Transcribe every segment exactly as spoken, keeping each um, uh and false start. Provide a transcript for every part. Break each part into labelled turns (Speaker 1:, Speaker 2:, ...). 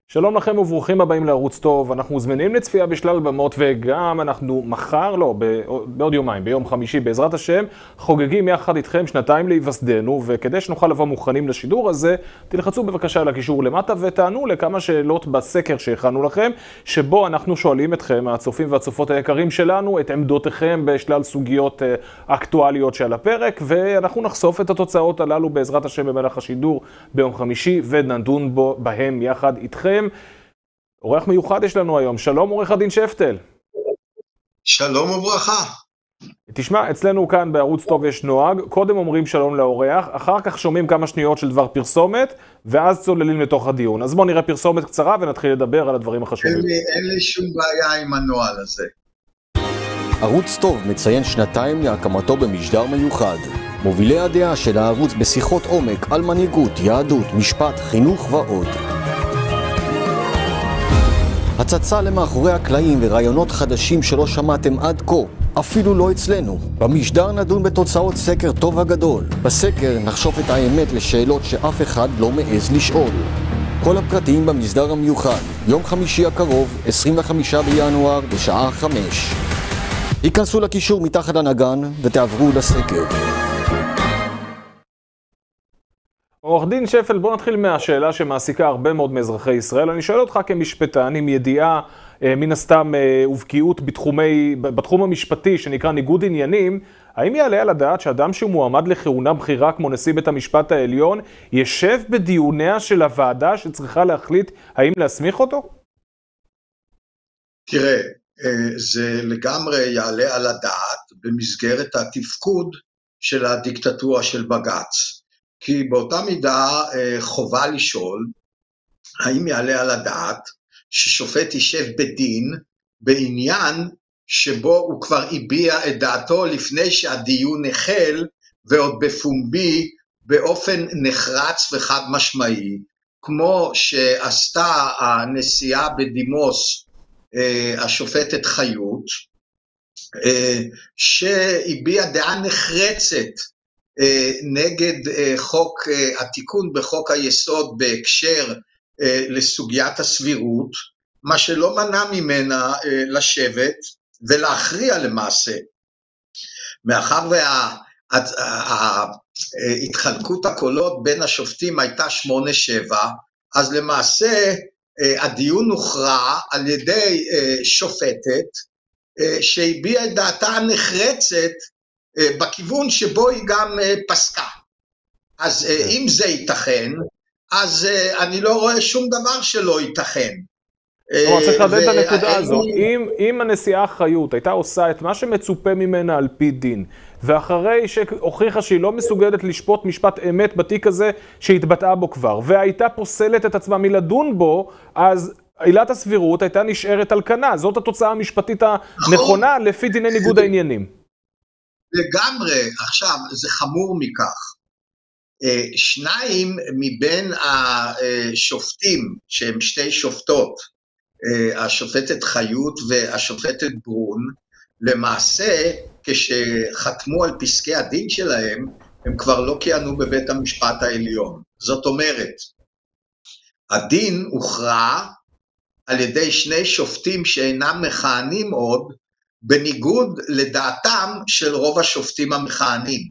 Speaker 1: שלום לכם וברוכים הבאים לערוץ טוב. אנחנו מוזמנים לצפייה בשלל במות, וגם אנחנו מחר, לא, בעוד יומיים, ביום חמישי בעזרת השם, חוגגים יחד איתכם שנתיים להיווסדנו, וכדי שנוכל לבוא מוכנים לשידור הזה, תלחצו בבקשה לקישור למטה ותענו לכמה שאלות בסקר שהכנו לכם, שבו אנחנו שואלים אתכם, הצופים והצופות היקרים שלנו, את עמדותיכם בשלל סוגיות אקטואליות שעל הפרק, ואנחנו נחשוף את התוצאות הללו בעזרת השם במהלך השידור ביום חמישי, ונדון בו בהם יחד איתכם. עורך מיוחד יש לנו היום. שלום עורך הדין שפטל.
Speaker 2: שלום וברכה.
Speaker 1: תשמע, אצלנו כאן בערוץ טוב יש נוהג, קודם אומרים שלום לאורח, אחר כך שומעים כמה שניות של דבר פרסומת, ואז צוללים לתוך הדיון. אז בואו נראה פרסומת קצרה ונתחיל לדבר על הדברים החשובים.
Speaker 2: אין לי, אין לי שום בעיה עם הנוהל הזה.
Speaker 3: ערוץ טוב מציין שנתיים להקמתו במשדר מיוחד. מובילי הדעה של הערוץ בשיחות עומק על מנהיגות, יהדות, משפט, חינוך ועוד. הצצה למאחורי הקלעים ורעיונות חדשים שלא שמעתם עד כה, אפילו לא אצלנו. במשדר נדון בתוצאות סקר טוב הגדול. בסקר נחשוף את האמת לשאלות שאף אחד לא מעז לשאול. כל הפרטים במסדר המיוחד, יום חמישי הקרוב, עשרים וחמישה בינואר, בשעה חמש. היכנסו לקישור מתחת לנגן ותעברו לסקר.
Speaker 1: עורך דין שפל, בוא נתחיל מהשאלה שמעסיקה הרבה מאוד מאזרחי ישראל. אני שואל אותך כמשפטן עם ידיעה מן הסתם ובקיאות בתחומי, בתחום המשפטי שנקרא ניגוד עניינים, האם יעלה על הדעת שאדם שהוא מועמד לכהונה בכירה כמו נשיא בית המשפט העליון ישב בדיוניה של הוועדה שצריכה להחליט האם להסמיך אותו?
Speaker 2: תראה, זה לגמרי יעלה על הדעת במסגרת התפקוד של הדיקטטורה של בג"ץ. כי באותה מידה חובה לשאול, האם יעלה על הדעת ששופט יישב בדין בעניין שבו הוא כבר הביע את דעתו לפני שהדיון החל, ועוד בפומבי באופן נחרץ וחד משמעי, כמו שעשתה הנשיאה בדימוס השופטת חיות, שהביע דעה נחרצת נגד חוק התיקון בחוק היסוד בהקשר לסוגיית הסבירות, מה שלא מנע ממנה לשבת ולהכריע למעשה. מאחר וההתחלקות הקולות בין השופטים הייתה שמונה שבע, אז למעשה הדיון הוכרע על ידי שופטת שהביעה את דעתה הנחרצת בכיוון שבו היא גם פסקה. אז אם זה ייתכן, אז אני לא רואה שום דבר שלא ייתכן.
Speaker 1: אבל צריך לדעת את הנקודה הזו. אם הנשיאה חיות הייתה עושה את מה שמצופה ממנה על פי דין, ואחרי שהוכיחה שהיא לא מסוגלת לשפוט משפט אמת בתיק הזה שהתבטאה בו כבר, והייתה פוסלת את עצמה מלדון בו, אז עילת הסבירות הייתה נשארת על כנה. זאת התוצאה המשפטית הנכונה לפי דיני ניגוד העניינים.
Speaker 2: לגמרי. עכשיו, זה חמור מכך. שניים מבין השופטים, שהם שתי שופטות, השופטת חיות והשופטת ברון, למעשה, כשחתמו על פסקי הדין שלהם, הם כבר לא כיהנו בבית המשפט העליון. זאת אומרת, הדין הוכרע על ידי שני שופטים שאינם מכהנים עוד, בניגוד לדעתם של רוב השופטים המכהנים.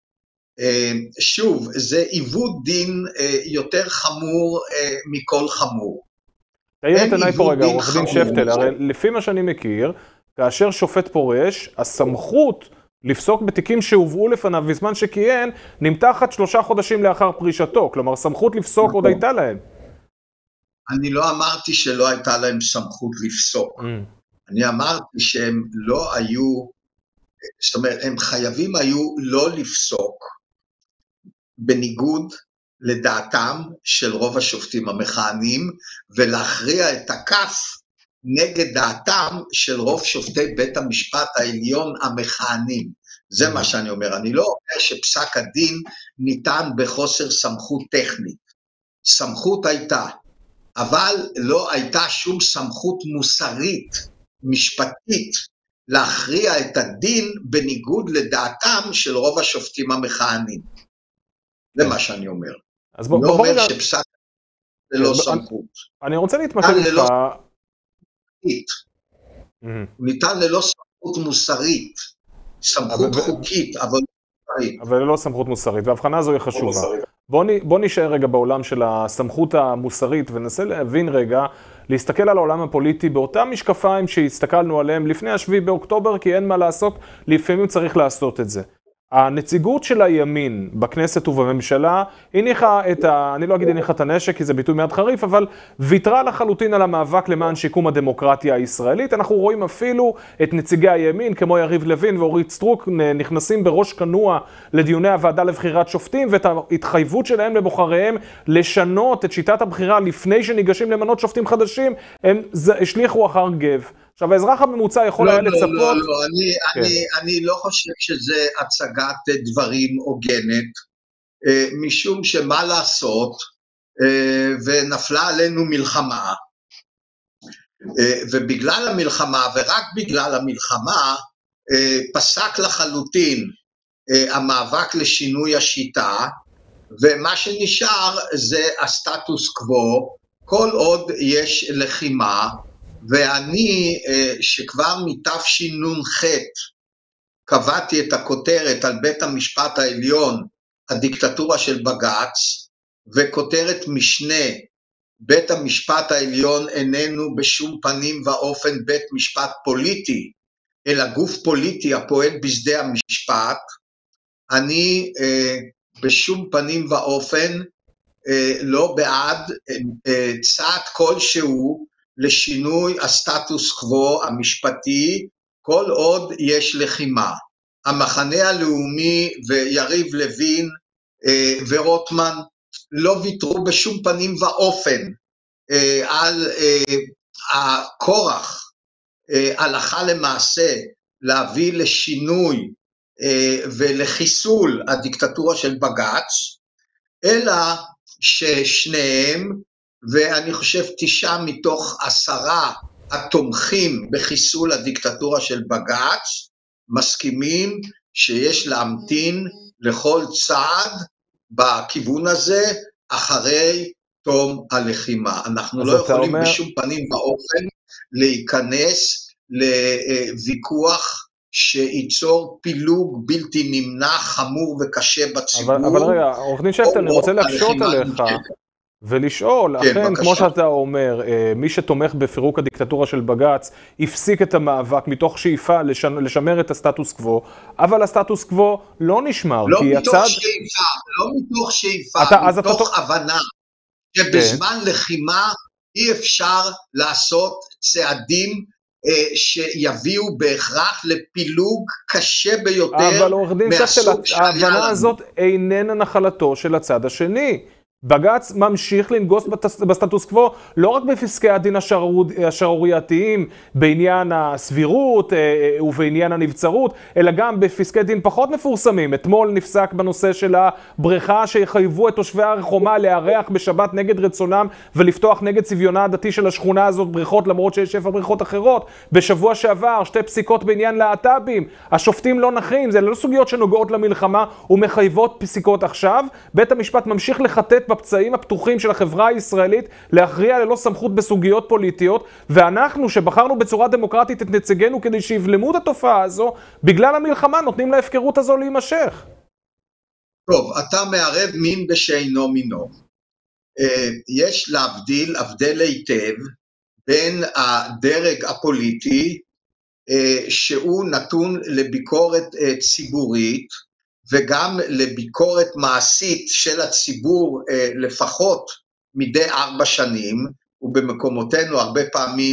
Speaker 2: שוב, זה עיוות דין יותר חמור מכל חמור.
Speaker 1: תאיר את עיניי פה רגע, עורך דין שפטל, הרי לפי מה שאני מכיר, כאשר שופט פורש, הסמכות לפסוק בתיקים שהובאו לפניו בזמן שכיהן, נמתחת שלושה חודשים לאחר פרישתו, כלומר סמכות לפסוק עוד הייתה להם.
Speaker 2: אני לא אמרתי שלא הייתה להם סמכות לפסוק. אני אמרתי שהם לא היו, זאת אומרת, הם חייבים היו לא לפסוק בניגוד לדעתם של רוב השופטים המכהנים, ולהכריע את הכף נגד דעתם של רוב שופטי בית המשפט העליון המכהנים. זה מה שאני אומר. אני לא אומר שפסק הדין ניתן בחוסר סמכות טכנית. סמכות הייתה, אבל לא הייתה שום סמכות מוסרית, משפטית, להכריע את הדין בניגוד לדעתם של רוב השופטים המכהנים. זה מה שאני אומר.
Speaker 1: אז בוא,
Speaker 2: לא
Speaker 1: בוא
Speaker 2: אומר
Speaker 1: רגע...
Speaker 2: שפסק ללא סמכות.
Speaker 1: אני רוצה להתמקד איתך.
Speaker 2: הוא ניתן ללא סמכות מוסרית, סמכות חוקית, אבל
Speaker 1: אבל ללא סמכות מוסרית, וההבחנה הזו היא חשובה. בוא, בוא נשאר רגע בעולם של הסמכות המוסרית, וננסה להבין רגע, להסתכל על העולם הפוליטי באותם משקפיים שהסתכלנו עליהם לפני השביעי באוקטובר, כי אין מה לעשות, לפעמים צריך לעשות את זה. הנציגות של הימין בכנסת ובממשלה הניחה את ה... אני לא אגיד הניחה את הנשק, כי זה ביטוי מעט חריף, אבל ויתרה לחלוטין על המאבק למען שיקום הדמוקרטיה הישראלית. אנחנו רואים אפילו את נציגי הימין, כמו יריב לוין ואורית סטרוק, נכנסים בראש כנוע לדיוני הוועדה לבחירת שופטים, ואת ההתחייבות שלהם לבוחריהם לשנות את שיטת הבחירה לפני שניגשים למנות שופטים חדשים, הם השליחו אחר גב. עכשיו, האזרח הממוצע יכול היה לצפות...
Speaker 2: לא, לא, לא, אני, כן. אני, אני לא חושב שזה הצגת דברים הוגנת, משום שמה לעשות, ונפלה עלינו מלחמה, ובגלל המלחמה, ורק בגלל המלחמה, פסק לחלוטין המאבק לשינוי השיטה, ומה שנשאר זה הסטטוס קוו, כל עוד יש לחימה, ואני שכבר מתשנ"ח קבעתי את הכותרת על בית המשפט העליון, הדיקטטורה של בג"ץ, וכותרת משנה, בית המשפט העליון איננו בשום פנים ואופן בית משפט פוליטי, אלא גוף פוליטי הפועל בשדה המשפט, אני בשום פנים ואופן לא בעד צעד כלשהו, לשינוי הסטטוס קוו המשפטי, כל עוד יש לחימה. המחנה הלאומי ויריב לוין ורוטמן לא ויתרו בשום פנים ואופן על הכורח הלכה למעשה להביא לשינוי ולחיסול הדיקטטורה של בג"ץ, אלא ששניהם, ואני חושב תשעה מתוך עשרה התומכים בחיסול הדיקטטורה של בג"ץ, מסכימים שיש להמתין לכל צעד בכיוון הזה אחרי תום הלחימה. אנחנו לא יכולים אומר... בשום פנים ואופן להיכנס לוויכוח שייצור פילוג בלתי נמנע, חמור וקשה בציבור.
Speaker 1: אבל, אבל רגע, עורך דין שפטל, אני רוצה להקשות עליך. ולשאול,
Speaker 2: כן,
Speaker 1: אכן,
Speaker 2: בבקשה.
Speaker 1: כמו שאתה אומר, מי שתומך בפירוק הדיקטטורה של בג"ץ, הפסיק את המאבק מתוך שאיפה לשמר את הסטטוס קוו, אבל הסטטוס קוו לא נשמר.
Speaker 2: לא
Speaker 1: כי
Speaker 2: מתוך
Speaker 1: הצד...
Speaker 2: שאיפה, לא מתוך שאיפה,
Speaker 1: אתה,
Speaker 2: מתוך
Speaker 1: אתה...
Speaker 2: הבנה, שבזמן כן. לחימה אי אפשר לעשות צעדים אה, שיביאו בהכרח לפילוג קשה ביותר.
Speaker 1: אבל עורך דין שפטל, ההבנה הזאת איננה נחלתו של הצד השני. בג"ץ ממשיך לנגוס בסטטוס קוו, לא רק בפסקי הדין השערורייתיים בעניין הסבירות ובעניין הנבצרות, אלא גם בפסקי דין פחות מפורסמים. אתמול נפסק בנושא של הבריכה שיחייבו את תושבי הר חומה לארח בשבת נגד רצונם ולפתוח נגד צביונה הדתי של השכונה הזאת בריכות, למרות שיש שפע בריכות אחרות. בשבוע שעבר שתי פסיקות בעניין להט"בים, השופטים לא נחים, זה לא סוגיות שנוגעות למלחמה ומחייבות פסיקות עכשיו. בית המשפט ממשיך לחטט בפצעים הפתוחים של החברה הישראלית, להכריע ללא סמכות בסוגיות פוליטיות, ואנחנו שבחרנו בצורה דמוקרטית את נציגנו כדי שיבלמו את התופעה הזו, בגלל המלחמה נותנים להפקרות הזו להימשך.
Speaker 2: טוב, אתה מערב מין בשאינו מינו. יש להבדיל, הבדל היטב, בין הדרג הפוליטי, שהוא נתון לביקורת ציבורית, וגם לביקורת מעשית של הציבור לפחות מדי ארבע שנים, ובמקומותינו הרבה פעמים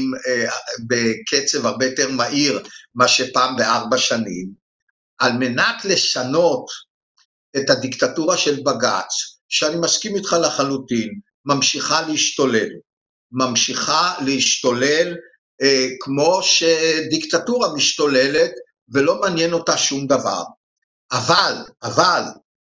Speaker 2: בקצב הרבה יותר מהיר מה שפעם בארבע שנים, על מנת לשנות את הדיקטטורה של בג"ץ, שאני מסכים איתך לחלוטין, ממשיכה להשתולל, ממשיכה להשתולל כמו שדיקטטורה משתוללת ולא מעניין אותה שום דבר. אבל, אבל,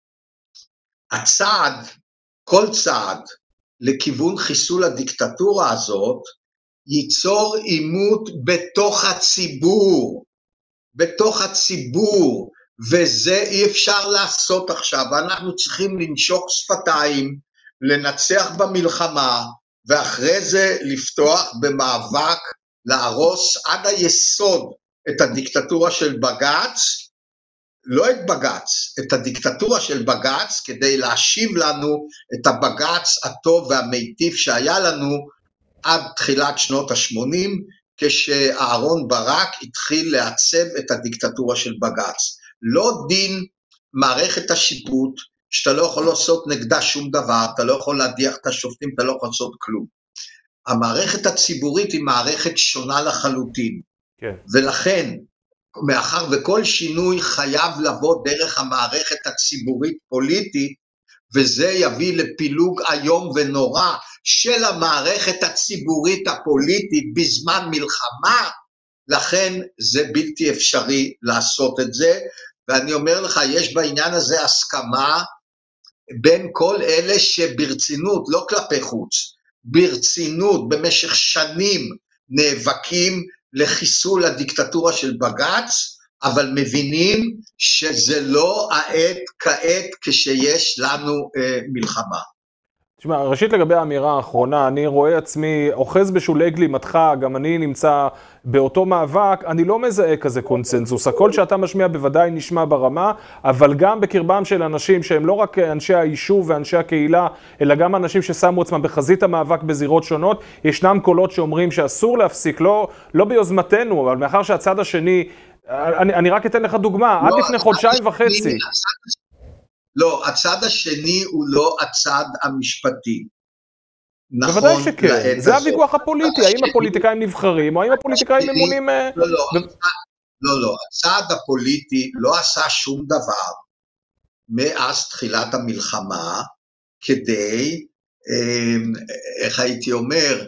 Speaker 2: הצעד, כל צעד לכיוון חיסול הדיקטטורה הזאת, ייצור עימות בתוך הציבור, בתוך הציבור, וזה אי אפשר לעשות עכשיו, אנחנו צריכים לנשוך שפתיים, לנצח במלחמה, ואחרי זה לפתוח במאבק להרוס עד היסוד את הדיקטטורה של בג"ץ, לא את בג"ץ, את הדיקטטורה של בג"ץ, כדי להשיב לנו את הבג"ץ הטוב והמיטיב שהיה לנו עד תחילת שנות ה-שמונים, כשאהרון ברק התחיל לעצב את הדיקטטורה של בג"ץ. לא דין מערכת השיפוט, שאתה לא יכול לעשות נגדה שום דבר, אתה לא יכול להדיח את השופטים, אתה לא יכול לעשות כלום. המערכת הציבורית היא מערכת שונה לחלוטין, כן. ולכן, מאחר וכל שינוי חייב לבוא דרך המערכת הציבורית פוליטית, וזה יביא לפילוג היום ונורא של המערכת הציבורית הפוליטית בזמן מלחמה, לכן זה בלתי אפשרי לעשות את זה, ואני אומר לך, יש בעניין הזה הסכמה בין כל אלה שברצינות, לא כלפי חוץ, ברצינות במשך שנים נאבקים לחיסול הדיקטטורה של בג"ץ, אבל מבינים שזה לא העת כעת כשיש לנו אה, מלחמה.
Speaker 1: תשמע, ראשית לגבי האמירה האחרונה, אני רואה עצמי אוחז בשולי גלימתך, גם אני נמצא באותו מאבק, אני לא מזהה כזה קונצנזוס. הקול שאתה משמיע בוודאי נשמע ברמה, אבל גם בקרבם של אנשים שהם לא רק אנשי היישוב ואנשי הקהילה, אלא גם אנשים ששמו עצמם בחזית המאבק בזירות שונות, ישנם קולות שאומרים שאסור להפסיק, לא, לא ביוזמתנו, אבל מאחר שהצד השני, אני, אני רק אתן לך דוגמה, לא, עד לפני חודשיים וחצי.
Speaker 2: לא, הצד השני הוא לא הצד המשפטי.
Speaker 1: בוודאי שכן, זה הוויכוח הפוליטי, האם הפוליטיקאים נבחרים, או האם הפוליטיקאים ממונים...
Speaker 2: לא, לא, לא, לא, הצד הפוליטי לא עשה שום דבר מאז תחילת המלחמה, כדי, איך הייתי אומר,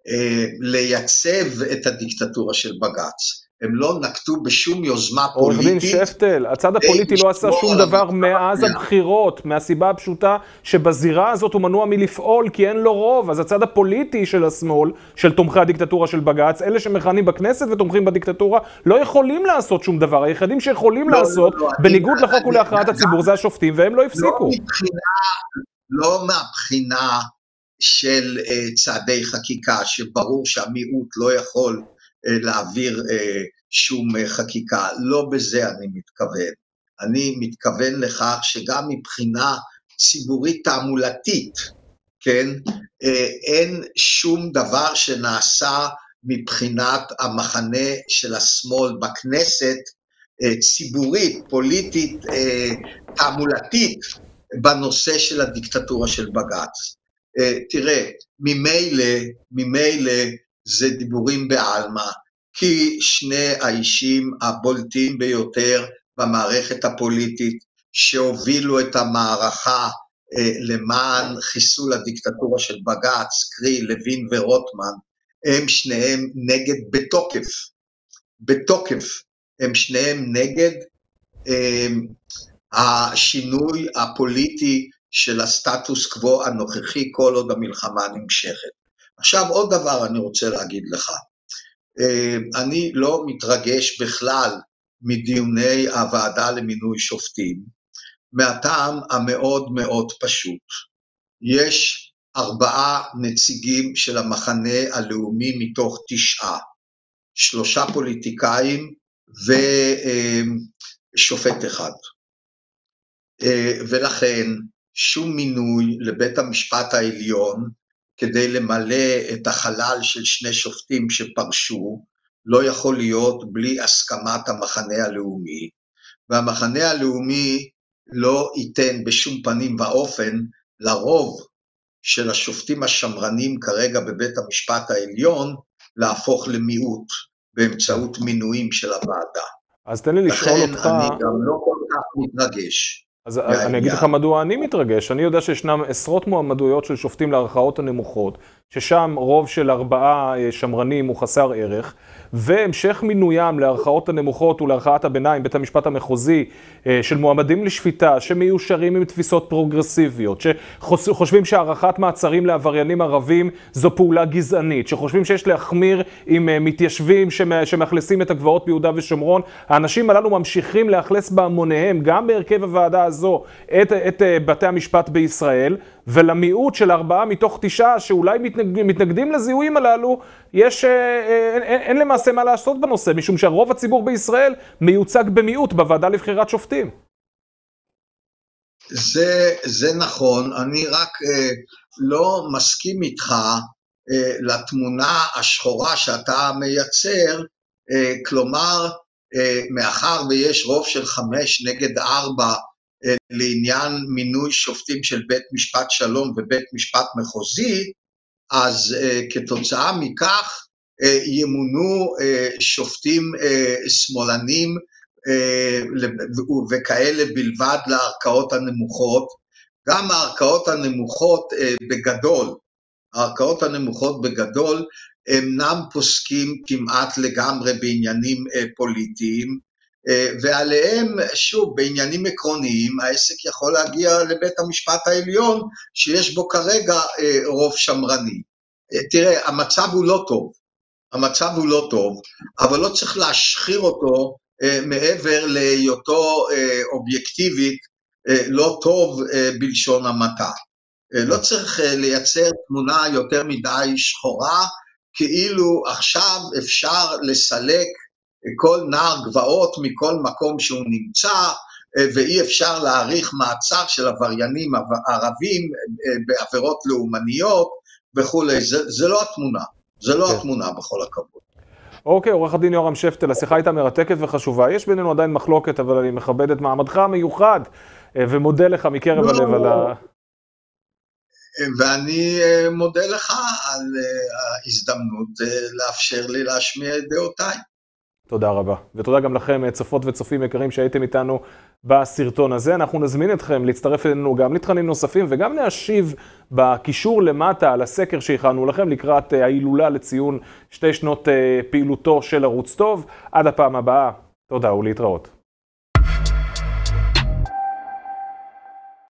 Speaker 2: לייצב את הדיקטטורה של בג"ץ. הם לא נקטו בשום יוזמה פוליטית.
Speaker 1: עורך דין שפטל, הצד הפוליטי לא עשה שום דבר מאז הבחירות, מהסיבה הפשוטה שבזירה הזאת הוא מנוע מלפעול כי אין לו רוב, אז הצד הפוליטי של השמאל, של תומכי הדיקטטורה של בג"ץ, אלה שמכהנים בכנסת ותומכים בדיקטטורה, לא יכולים לעשות שום דבר. היחידים שיכולים לעשות, בניגוד לחוק ולהכרעת הציבור, זה השופטים, והם לא הפסיקו.
Speaker 2: לא מהבחינה של צעדי חקיקה, שברור שהמיעוט לא יכול להעביר שום חקיקה, לא בזה אני מתכוון. אני מתכוון לכך שגם מבחינה ציבורית תעמולתית, כן, אין שום דבר שנעשה מבחינת המחנה של השמאל בכנסת, ציבורית, פוליטית, תעמולתית, בנושא של הדיקטטורה של בג"ץ. תראה, ממילא, ממילא, זה דיבורים בעלמא, כי שני האישים הבולטים ביותר במערכת הפוליטית, שהובילו את המערכה אה, למען חיסול הדיקטטורה של בג"ץ, קרי לוין ורוטמן, הם שניהם נגד בתוקף, בתוקף, הם שניהם נגד אה, השינוי הפוליטי של הסטטוס קוו הנוכחי, כל עוד המלחמה נמשכת. עכשיו עוד דבר אני רוצה להגיד לך, אני לא מתרגש בכלל מדיוני הוועדה למינוי שופטים, מהטעם המאוד מאוד פשוט, יש ארבעה נציגים של המחנה הלאומי מתוך תשעה, שלושה פוליטיקאים ושופט אחד, ולכן שום מינוי לבית המשפט העליון, כדי למלא את החלל של שני שופטים שפרשו, לא יכול להיות בלי הסכמת המחנה הלאומי, והמחנה הלאומי לא ייתן בשום פנים ואופן לרוב של השופטים השמרנים כרגע בבית המשפט העליון, להפוך למיעוט באמצעות מינויים של הוועדה.
Speaker 1: אז תן לי לשאול אותך...
Speaker 2: לכן אני גם לא כל כך מתרגש.
Speaker 1: אז אני אגיד לך מדוע אני מתרגש. אני יודע שישנם עשרות מועמדויות של שופטים לערכאות הנמוכות, ששם רוב של ארבעה שמרנים הוא חסר ערך, והמשך מינוים לערכאות הנמוכות ולערכאת הביניים, בית המשפט המחוזי, של מועמדים לשפיטה, שמיושרים עם תפיסות פרוגרסיביות, שחושבים שהערכת מעצרים לעבריינים ערבים זו פעולה גזענית, שחושבים שיש להחמיר עם מתיישבים שמאכלסים את הגבעות ביהודה ושומרון. האנשים הללו ממשיכים לאכלס בהמוניהם, גם בהרכב הוועדה הזו, את, את בתי המשפט בישראל, ולמיעוט של ארבעה מתוך תשעה שאולי מתנגדים, מתנגדים לזיהויים הללו, יש, אין, אין, אין למעשה מה לעשות בנושא, משום שהרוב הציבור בישראל מיוצג במיעוט בוועדה לבחירת שופטים.
Speaker 2: זה, זה נכון, אני רק אה, לא מסכים איתך אה, לתמונה השחורה שאתה מייצר, אה, כלומר, אה, מאחר ויש רוב של חמש נגד ארבע אה, לעניין מינוי שופטים של בית משפט שלום ובית משפט מחוזי, אז אה, כתוצאה מכך אה, ימונו אה, שופטים אה, שמאלנים, וכאלה בלבד לערכאות הנמוכות. גם הערכאות הנמוכות בגדול, הערכאות הנמוכות בגדול אינם פוסקים כמעט לגמרי בעניינים פוליטיים, ועליהם שוב בעניינים עקרוניים העסק יכול להגיע לבית המשפט העליון שיש בו כרגע רוב שמרני. תראה, המצב הוא לא טוב, המצב הוא לא טוב, אבל לא צריך להשחיר אותו מעבר להיותו אובייקטיבית לא טוב בלשון המעטה. לא צריך לייצר תמונה יותר מדי שחורה, כאילו עכשיו אפשר לסלק כל נער גבעות מכל מקום שהוא נמצא, ואי אפשר להאריך מעצר של עבריינים ערבים בעבירות לאומניות וכו'. זה, זה לא התמונה, זה לא התמונה בכל הכבוד.
Speaker 1: אוקיי, עורך הדין יורם שפטל, השיחה הייתה מרתקת וחשובה. יש בינינו עדיין מחלוקת, אבל אני מכבד את מעמדך המיוחד, ומודה לך מקרב הלב על ה...
Speaker 2: ואני מודה לך על ההזדמנות לאפשר לי להשמיע את דעותיי.
Speaker 1: תודה רבה. ותודה גם לכם, צופות וצופים יקרים שהייתם איתנו בסרטון הזה. אנחנו נזמין אתכם להצטרף אלינו גם לתכנים נוספים, וגם להשיב בקישור למטה על הסקר שהכנו לכם לקראת ההילולה לציון שתי שנות פעילותו של ערוץ טוב. עד הפעם הבאה, תודה ולהתראות.